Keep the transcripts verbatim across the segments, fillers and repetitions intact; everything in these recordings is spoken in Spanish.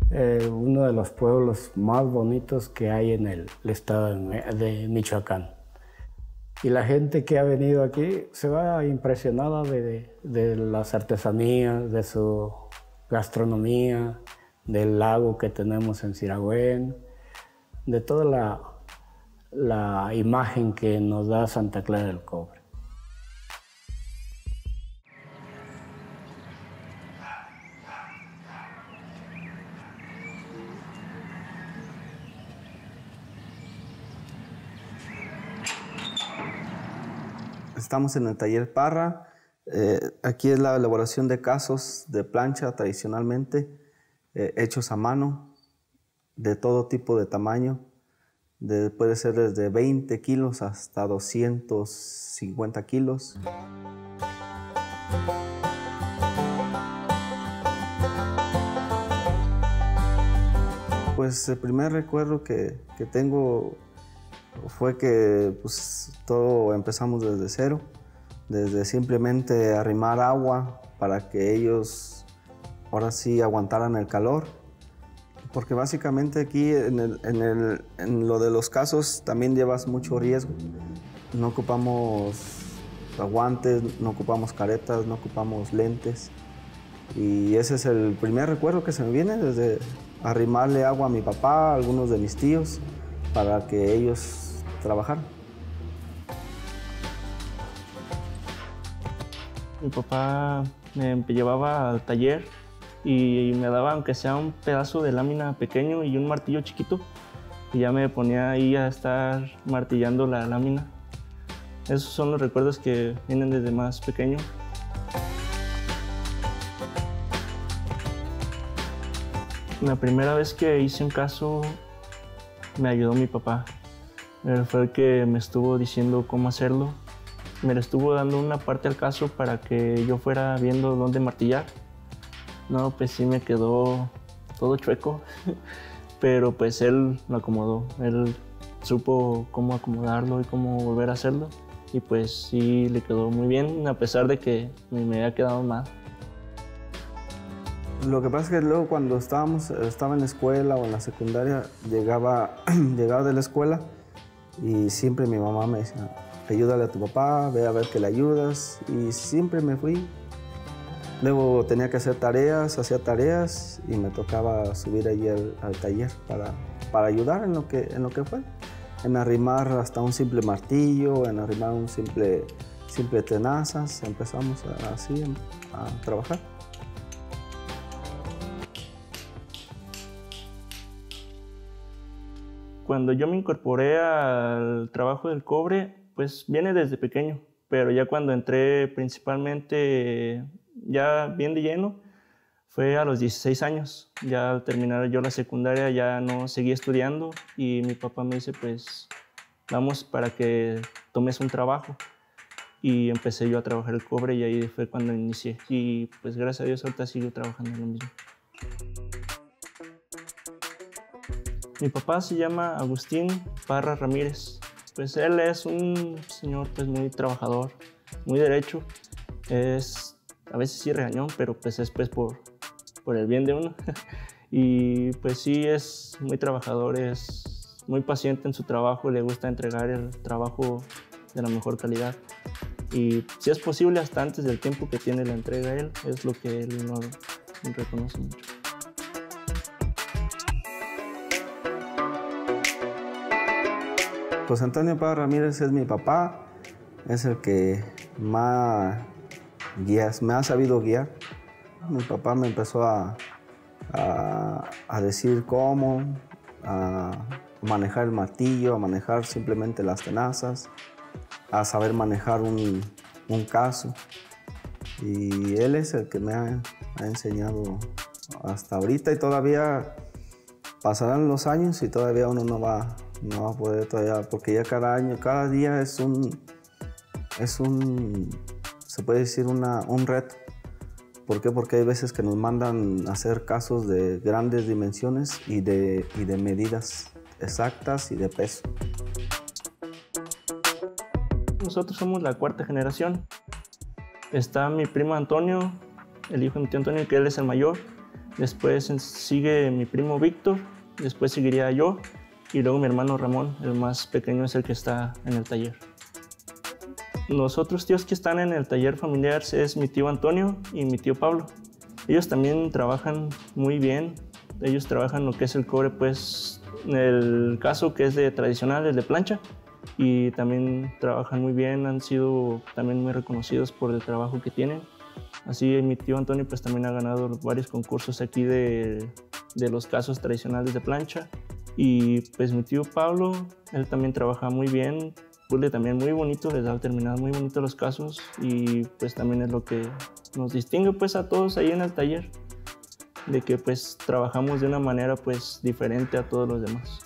eh, uno de los pueblos más bonitos que hay en el estado de Michoacán. Y la gente que ha venido aquí se va impresionada de, de las artesanías, de su gastronomía, del lago que tenemos en Siragüen, de toda la, la imagen que nos da Santa Clara del Cobre. Estamos en el taller Parra. Eh, aquí es la elaboración de casos de plancha tradicionalmente, eh, hechos a mano, de todo tipo de tamaño. De, puede ser desde veinte kilos hasta doscientos cincuenta kilos. Pues el primer recuerdo que, que tengo fue que pues, todo empezamos desde cero, desde simplemente arrimar agua para que ellos ahora sí aguantaran el calor, porque básicamente aquí en, el, en, el, en lo de los casos también llevas mucho riesgo. No ocupamos guantes, no ocupamos caretas, no ocupamos lentes, y ese es el primer recuerdo que se me viene, desde arrimarle agua a mi papá, a algunos de mis tíos, para que ellos trabajaran. Mi papá me llevaba al taller y me daba, aunque sea un pedazo de lámina pequeño y un martillo chiquito, y ya me ponía ahí a estar martillando la lámina. Esos son los recuerdos que vienen desde más pequeño. La primera vez que hice un caso me ayudó mi papá. Él fue el que me estuvo diciendo cómo hacerlo. Me le estuvo dando una parte al caso para que yo fuera viendo dónde martillar. No, pues sí me quedó todo chueco, pero pues él lo acomodó. Él supo cómo acomodarlo y cómo volver a hacerlo. Y pues sí le quedó muy bien, a pesar de que me había quedado mal. Lo que pasa es que luego cuando estábamos, estaba en la escuela o en la secundaria, llegaba, llegaba de la escuela y siempre mi mamá me decía, ayúdale a tu papá, ve a ver que le ayudas, y siempre me fui. Luego tenía que hacer tareas, hacía tareas y me tocaba subir allí al, al taller para, para ayudar en lo, que, en lo que fue. En arrimar hasta un simple martillo, en arrimar un simple, simple tenazas, empezamos a, así a, a trabajar. Cuando yo me incorporé al trabajo del cobre, pues viene desde pequeño, pero ya cuando entré principalmente ya bien de lleno, fue a los dieciséis años. Ya al terminar yo la secundaria ya no seguí estudiando y mi papá me dice, pues vamos para que tomes un trabajo. Y empecé yo a trabajar el cobre y ahí fue cuando inicié. Y pues gracias a Dios ahorita sigo trabajando en lo mismo. Mi papá se llama Agustín Parra Ramírez. Pues él es un señor pues muy trabajador, muy derecho. Es a veces sí regañón, pero pues es pues por, por el bien de uno. Y pues sí es muy trabajador, es muy paciente en su trabajo, le gusta entregar el trabajo de la mejor calidad. Y si es posible hasta antes del tiempo que tiene la entrega él, es lo que él no reconoce mucho. José Antonio Parra Ramírez es mi papá, es el que más guías, me ha sabido guiar. Mi papá me empezó a, a, a decir cómo, a manejar el martillo, a manejar simplemente las tenazas, a saber manejar un, un caso. Y él es el que me ha, ha enseñado hasta ahorita, y todavía pasarán los años y todavía uno no va, no va a poder todavía, porque ya cada año, cada día es un, es un, se puede decir una, un reto. ¿Por qué? Porque hay veces que nos mandan a hacer casos de grandes dimensiones y de, y de medidas exactas y de peso. Nosotros somos la cuarta generación. Está mi primo Antonio, el hijo de mi tío Antonio, que él es el mayor. Después sigue mi primo Víctor, después seguiría yo y luego mi hermano Ramón, el más pequeño es el que está en el taller. Los otros tíos que están en el taller familiar es mi tío Antonio y mi tío Pablo. Ellos también trabajan muy bien. Ellos trabajan lo que es el cobre, pues, en el caso que es de tradicional, el de plancha. Y también trabajan muy bien, han sido también muy reconocidos por el trabajo que tienen. Así mi tío Antonio pues también ha ganado varios concursos aquí de, de los casos tradicionales de plancha. Y pues mi tío Pablo, él también trabaja muy bien, pule también muy bonito, les da terminados muy bonitos los casos y pues también es lo que nos distingue pues a todos ahí en el taller, de que pues trabajamos de una manera pues diferente a todos los demás.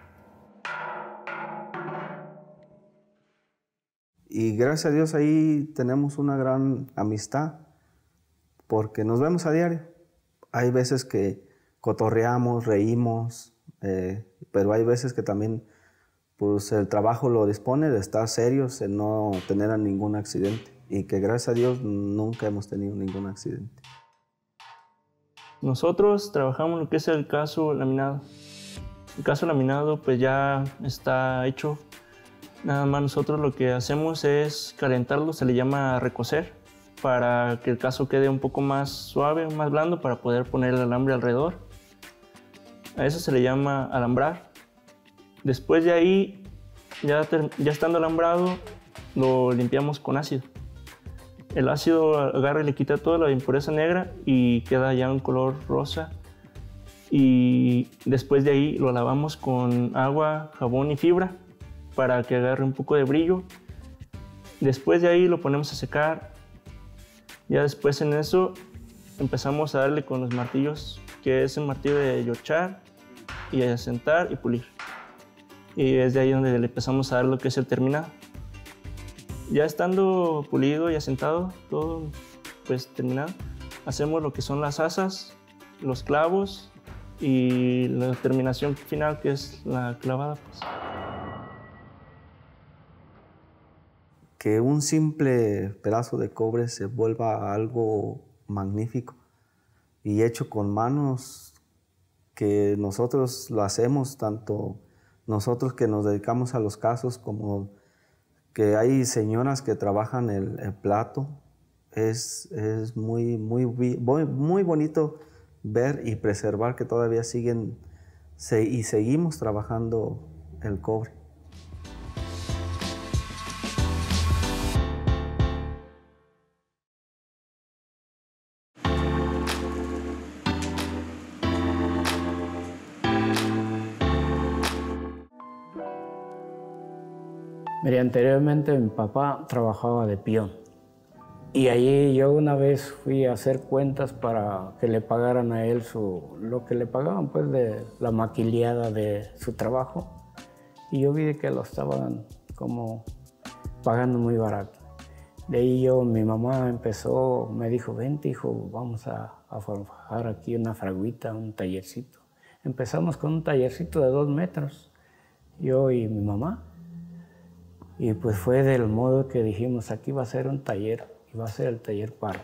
Y gracias a Dios ahí tenemos una gran amistad, porque nos vemos a diario. Hay veces que cotorreamos, reímos, eh, pero hay veces que también pues, el trabajo lo dispone de estar serios, en no tener ningún accidente. Y que gracias a Dios nunca hemos tenido ningún accidente. Nosotros trabajamos lo que es el caso laminado. El caso laminado pues ya está hecho. Nada más nosotros lo que hacemos es calentarlo, se le llama recocer, para que el caso quede un poco más suave, más blando, para poder poner el alambre alrededor. A eso se le llama alambrar. Después de ahí, ya, ya estando alambrado, lo limpiamos con ácido. El ácido agarra y le quita toda la impureza negra y queda ya un color rosa. Y después de ahí lo lavamos con agua, jabón y fibra para que agarre un poco de brillo. Después de ahí lo ponemos a secar. Ya después en eso empezamos a darle con los martillos, que es el martillo de yochar y a sentar y pulir. Y es de ahí donde le empezamos a dar lo que es el terminado. Ya estando pulido y asentado, todo pues terminado, hacemos lo que son las asas, los clavos y la terminación final, que es la clavada. Pues. Que un simple pedazo de cobre se vuelva algo magnífico y hecho con manos, que nosotros lo hacemos, tanto nosotros que nos dedicamos a los casos como que hay señoras que trabajan el, el plato. Es, es muy, muy, muy, muy bonito ver y preservar que todavía siguen se, y seguimos trabajando el cobre. Mira, anteriormente mi papá trabajaba de peón y allí yo una vez fui a hacer cuentas para que le pagaran a él su, lo que le pagaban pues de la maquiliada de su trabajo, y yo vi que lo estaban como pagando muy barato. De ahí yo, mi mamá empezó, me dijo, vente hijo, vamos a, a forjar aquí una fraguita, un tallercito. Empezamos con un tallercito de dos metros, yo y mi mamá. Y pues fue del modo que dijimos, aquí va a ser un taller, y va a ser el taller Parra.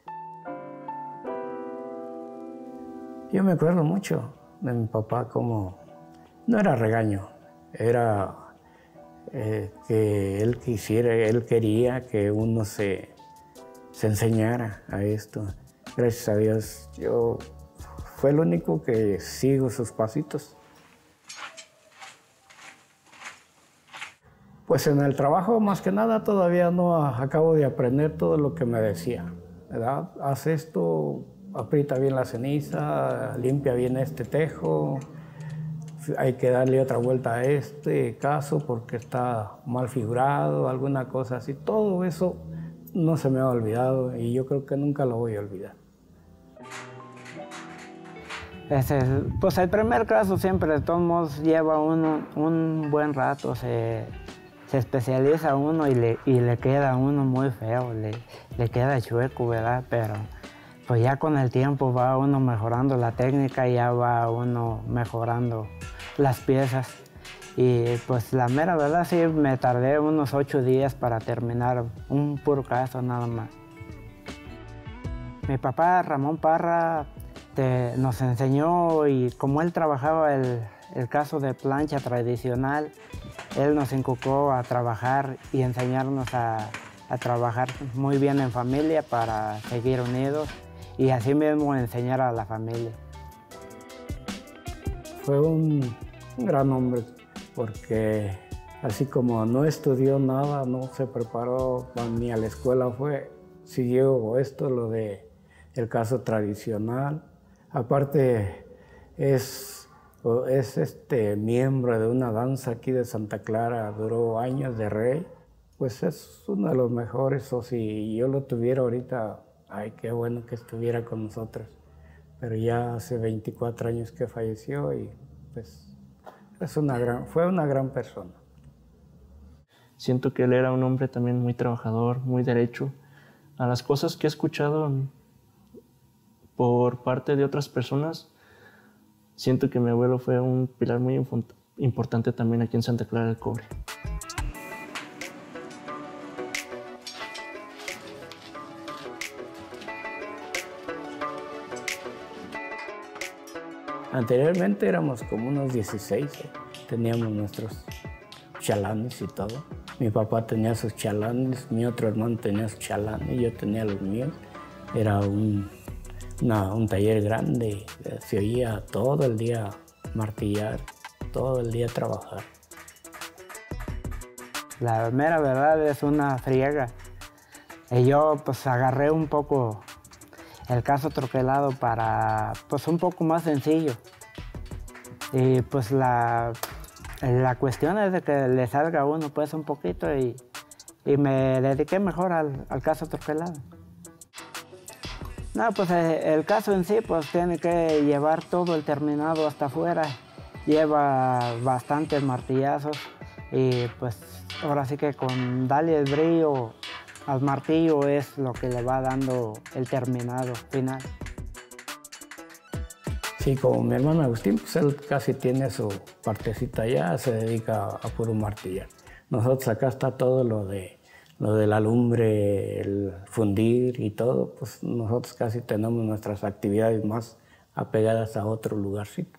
Yo me acuerdo mucho de mi papá, como, no era regaño, era eh, que él quisiera, él quería que uno se, se enseñara a esto. Gracias a Dios, yo fue el único que sigo sus pasitos. Pues en el trabajo, más que nada, todavía no acabo de aprender todo lo que me decía, ¿verdad? Haz esto, aprieta bien la ceniza, limpia bien este tejo, hay que darle otra vuelta a este caso porque está mal figurado, alguna cosa así. Todo eso no se me ha olvidado y yo creo que nunca lo voy a olvidar. Este, pues el primer caso siempre, de todos modos, lleva uno un buen rato, se... se especializa uno y le, y le queda a uno muy feo, le, le queda chueco, ¿verdad? Pero pues ya con el tiempo va uno mejorando la técnica, ya va uno mejorando las piezas. Y pues la mera verdad sí me tardé unos ocho días para terminar un puro caso nada más. Mi papá Ramón Parra te, nos enseñó, y como él trabajaba el, el caso de plancha tradicional, él nos inculcó a trabajar y enseñarnos a, a trabajar muy bien en familia para seguir unidos y así mismo enseñar a la familia. Fue un, un gran hombre porque así como no estudió nada, no se preparó ni a la escuela fue, siguió esto, lo de el caso tradicional. Aparte es, es este, miembro de una danza aquí de Santa Clara, duró años de rey. Pues es uno de los mejores, o si yo lo tuviera ahorita, ay, qué bueno que estuviera con nosotros. Pero ya hace veinticuatro años que falleció y pues es una gran, fue una gran persona. Siento que él era un hombre también muy trabajador, muy derecho. A las cosas que he escuchado por parte de otras personas, siento que mi abuelo fue un pilar muy importante también aquí en Santa Clara del Cobre. Anteriormente éramos como unos dieciséis, ¿eh? Teníamos nuestros chalanes y todo. Mi papá tenía sus chalanes, mi otro hermano tenía sus chalanes, yo tenía los míos. Era un, una, un taller grande, se oía todo el día martillar, todo el día trabajar. La mera verdad es una friega. Y yo pues agarré un poco el caso troquelado para pues un poco más sencillo. Y pues la, la cuestión es de que le salga a uno pues un poquito y, y me dediqué mejor al, al caso troquelado. No, pues el caso en sí pues tiene que llevar todo el terminado hasta afuera. Lleva bastantes martillazos y pues ahora sí que con darle el brillo al martillo es lo que le va dando el terminado final. Sí, como mi hermano Agustín, pues él casi tiene su partecita allá, se dedica a puro martillar. Nosotros acá está todo lo de, lo de la lumbre, el fundir y todo, pues nosotros casi tenemos nuestras actividades más apegadas a otro lugarcito.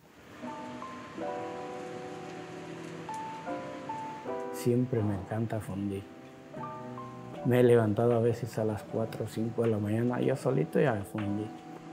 Siempre me encanta fundir. Me he levantado a veces a las cuatro o cinco de la mañana, yo solito y a fundir.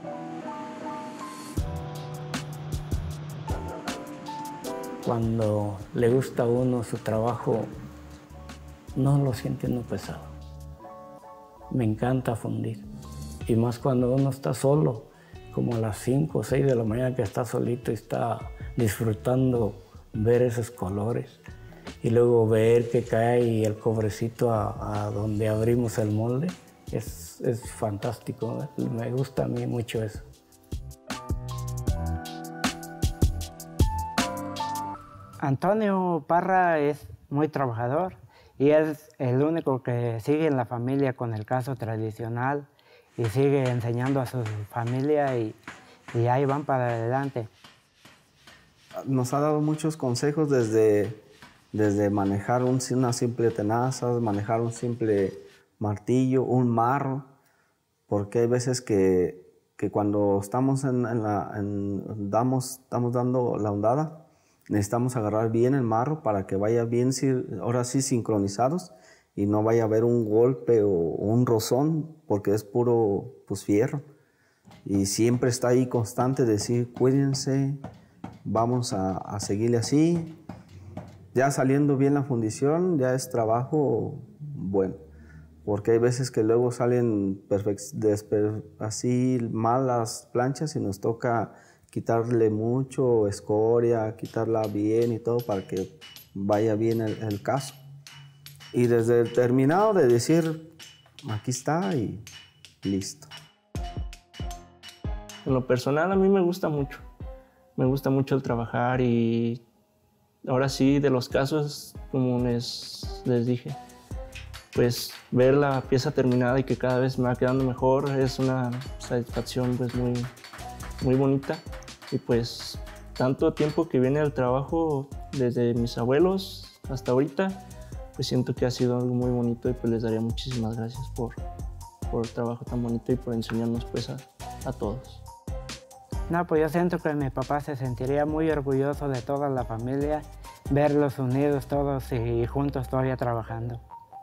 Cuando le gusta a uno su trabajo, no lo siente uno pesado. Me encanta fundir. Y más cuando uno está solo, como a las cinco o seis de la mañana que está solito y está disfrutando ver esos colores. Y luego ver que cae el cobrecito a, a donde abrimos el molde, es, es fantástico. Me gusta a mí mucho eso. Antonio Parra es muy trabajador y es el único que sigue en la familia con el caso tradicional y sigue enseñando a su familia y, y ahí van para adelante. Nos ha dado muchos consejos desde... Desde manejar un, una simple tenaza, manejar un simple martillo, un marro, porque hay veces que, que cuando estamos, en, en la, en, damos, estamos dando la ondada, necesitamos agarrar bien el marro para que vaya bien, ahora sí, sincronizados y no vaya a haber un golpe o un rozón, porque es puro pues, fierro. Y siempre está ahí constante decir, cuídense, vamos a, a seguirle así. Ya saliendo bien la fundición, ya es trabajo bueno, porque hay veces que luego salen así mal las planchas y nos toca quitarle mucho escoria, quitarla bien y todo para que vaya bien el, el caso. Y desde el terminado de decir, aquí está y listo. En lo personal a mí me gusta mucho, me gusta mucho el trabajar y ahora sí, de los casos, como les, les dije, pues ver la pieza terminada y que cada vez me va quedando mejor es una satisfacción pues, muy, muy bonita. Y pues tanto tiempo que viene el trabajo desde mis abuelos hasta ahorita, pues siento que ha sido algo muy bonito y pues les daría muchísimas gracias por, por el trabajo tan bonito y por enseñarnos pues a, a todos. No, pues yo siento que mi papá se sentiría muy orgulloso de toda la familia, verlos unidos todos y juntos todavía trabajando.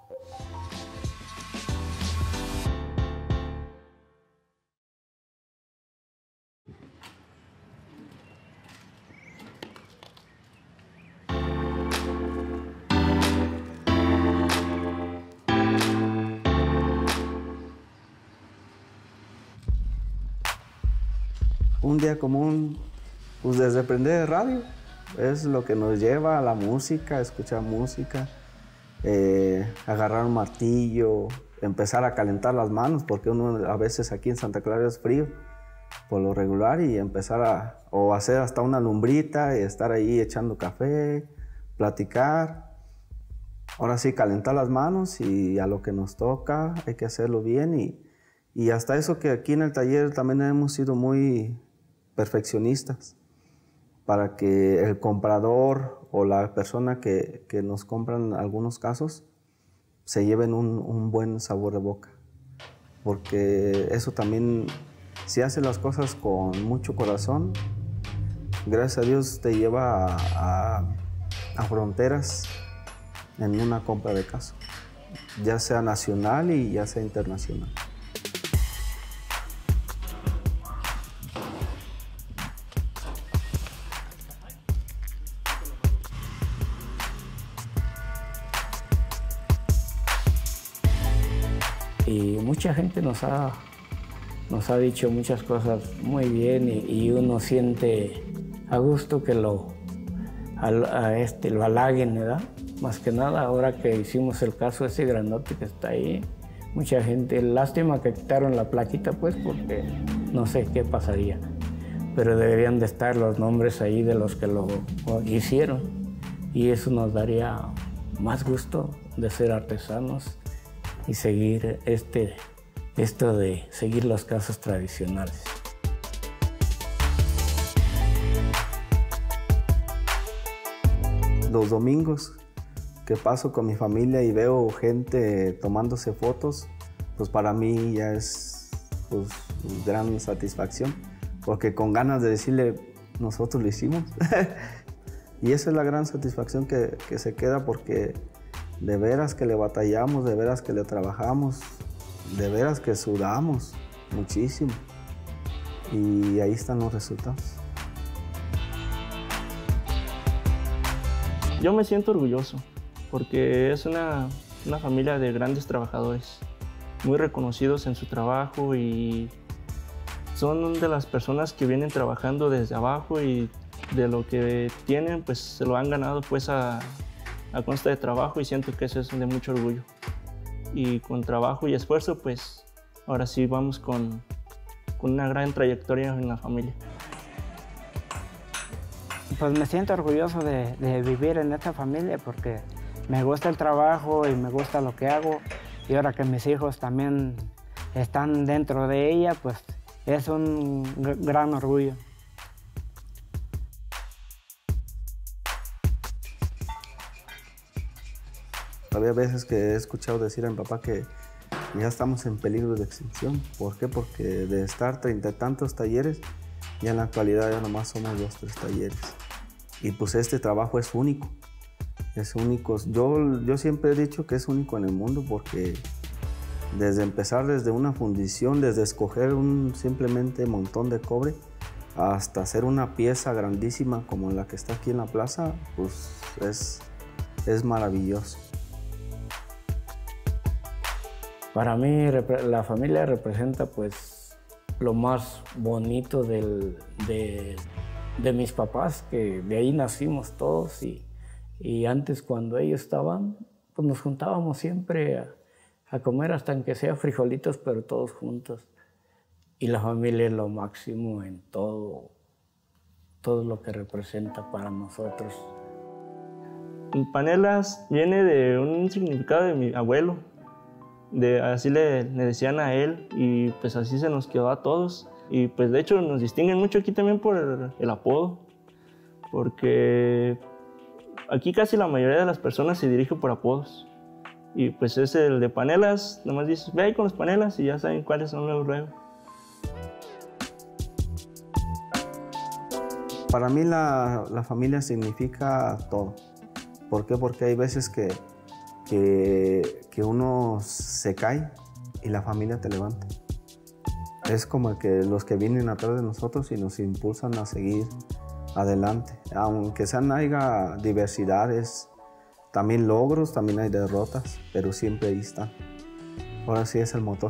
Un día común, pues desde prender el radio, es lo que nos lleva a la música, escuchar música, eh, agarrar un martillo, empezar a calentar las manos, porque uno a veces aquí en Santa Clara es frío, por lo regular, y empezar a o hacer hasta una lumbrita y estar ahí echando café, platicar. Ahora sí, calentar las manos y a lo que nos toca hay que hacerlo bien, y, y hasta eso que aquí en el taller también hemos sido muy perfeccionistas para que el comprador o la persona que, que nos compran en algunos casos se lleven un, un buen sabor de boca, porque eso también, si haces las cosas con mucho corazón, gracias a Dios te lleva a, a, a fronteras en una compra de casa, ya sea nacional y ya sea internacional. Y mucha gente nos ha, nos ha dicho muchas cosas muy bien, y, y uno siente a gusto que lo, a, a este, lo halaguen, ¿verdad? Más que nada, ahora que hicimos el caso ese grandote que está ahí, mucha gente, lástima que quitaron la plaquita, pues, porque no sé qué pasaría. Pero deberían de estar los nombres ahí de los que lo hicieron, y eso nos daría más gusto de ser artesanos y seguir este, esto de seguir los casos tradicionales. Los domingos que paso con mi familia y veo gente tomándose fotos, pues para mí ya es pues, gran satisfacción, porque con ganas de decirle, nosotros lo hicimos. Y esa es la gran satisfacción que, que se queda, porque de veras que le batallamos, de veras que le trabajamos, de veras que sudamos muchísimo, y ahí están los resultados. Yo me siento orgulloso porque es una, una familia de grandes trabajadores, muy reconocidos en su trabajo, y son de las personas que vienen trabajando desde abajo, y de lo que tienen pues se lo han ganado pues a a consta de trabajo, y siento que eso es de mucho orgullo. Y con trabajo y esfuerzo, pues ahora sí vamos con, con una gran trayectoria en la familia. Pues me siento orgulloso de, de vivir en esta familia, porque me gusta el trabajo y me gusta lo que hago, y ahora que mis hijos también están dentro de ella, pues es un gran orgullo. Había veces que he escuchado decir a mi papá que ya estamos en peligro de extinción. ¿Por qué? Porque de estar treinta y tantos talleres, ya en la actualidad ya nomás somos dos, tres talleres. Y pues este trabajo es único, es único. Yo, yo siempre he dicho que es único en el mundo, porque desde empezar desde una fundición, desde escoger un simplemente montón de cobre, hasta hacer una pieza grandísima como la que está aquí en la plaza, pues es, es maravilloso. Para mí la familia representa pues lo más bonito del, de, de mis papás, que de ahí nacimos todos, y, y antes cuando ellos estaban, pues nos juntábamos siempre a, a comer, hasta en que sea frijolitos, pero todos juntos. Y la familia es lo máximo en todo, todo lo que representa para nosotros. Panelas viene de un significado de mi abuelo. De, así le, le decían a él, y pues así se nos quedó a todos. Y pues de hecho nos distinguen mucho aquí también por el, el apodo, porque aquí casi la mayoría de las personas se dirige por apodos. Y pues es el de Panelas, nomás dices, ve ahí con los Panelas, y ya saben cuáles son los luego. Para mí la, la familia significa todo. ¿Por qué? Porque hay veces que, que, que uno se cae y la familia te levanta. Es como que los que vienen atrás de nosotros y nos impulsan a seguir adelante. Aunque sean haya diversidades, también logros, también hay derrotas, pero siempre ahí están. Ahora sí es el motor.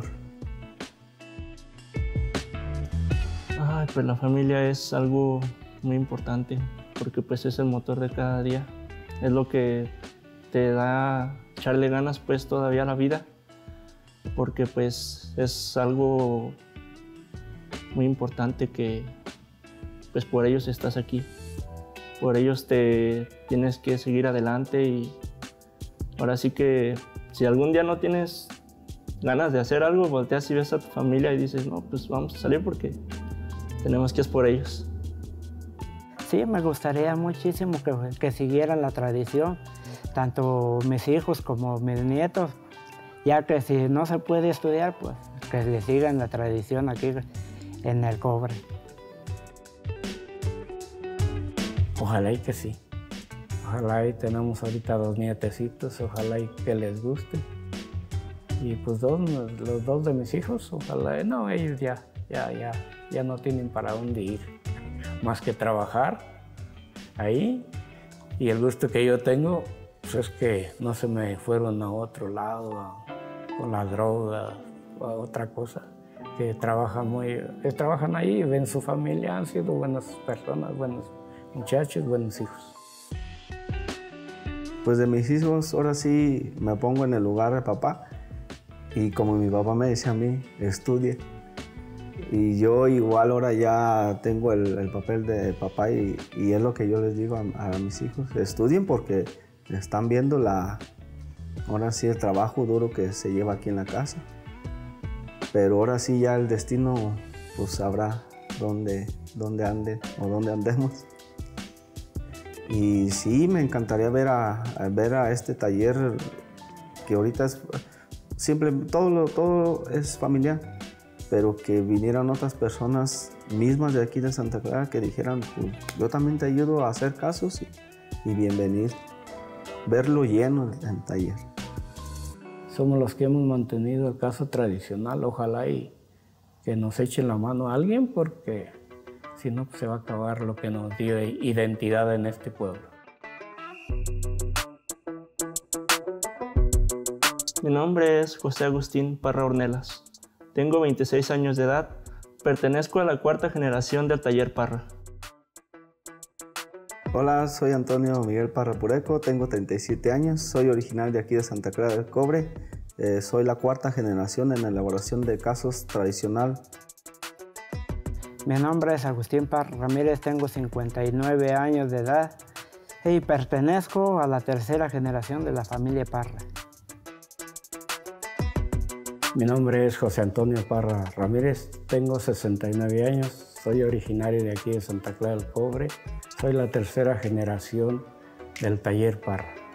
Ay, pues la familia es algo muy importante porque pues es el motor de cada día. Es lo que te da echarle ganas pues todavía a la vida, porque pues es algo muy importante que pues por ellos estás aquí. Por ellos te tienes que seguir adelante y ahora sí que si algún día no tienes ganas de hacer algo, volteas y ves a tu familia y dices, no, pues vamos a salir porque tenemos que ir por ellos. Sí, me gustaría muchísimo que, que siguiera la tradición, tanto mis hijos como mis nietos, ya que si no se puede estudiar, pues que le sigan la tradición aquí en el cobre. Ojalá y que sí. Ojalá y tenemos ahorita dos nietecitos, ojalá y que les guste. Y pues dos, los dos de mis hijos, ojalá, no, ellos ya, ya, ya, ya no tienen para dónde ir, más que trabajar ahí. Y el gusto que yo tengo, pues es que no se me fueron a otro lado, a, con la droga o a otra cosa. Que trabajan muy, que trabajan ahí, ven su familia, han sido buenas personas, buenos muchachos, buenos hijos. Pues de mis hijos, ahora sí me pongo en el lugar de papá. Y como mi papá me decía a mí, estudie. Y yo igual ahora ya tengo el, el papel de papá y, y es lo que yo les digo a, a mis hijos. Estudien porque están viendo la, ahora sí el trabajo duro que se lleva aquí en la casa. Pero ahora sí ya el destino pues sabrá dónde, dónde ande o dónde andemos. Y sí, me encantaría ver a, a ver a este taller que ahorita es siempre, todo, lo, todo es familiar, pero que vinieran otras personas mismas de aquí de Santa Clara que dijeran, pues, yo también te ayudo a hacer casos y, y bienvenido. Verlo lleno el taller. Somos los que hemos mantenido el caso tradicional, ojalá y que nos echen la mano a alguien porque si no pues se va a acabar lo que nos dio identidad en este pueblo. Mi nombre es José Agustín Parra Ornelas. Tengo veintiséis años de edad. Pertenezco a la cuarta generación del taller Parra. Hola, soy Antonio Miguel Parra Pureco, tengo treinta y siete años, soy original de aquí de Santa Clara del Cobre. Eh, soy la cuarta generación en la elaboración de casos tradicional. Mi nombre es Agustín Parra Ramírez, tengo cincuenta y nueve años de edad y pertenezco a la tercera generación de la familia Parra. Mi nombre es José Antonio Parra Ramírez, tengo sesenta y nueve años, soy originario de aquí de Santa Clara del Cobre, soy la tercera generación del taller Parra.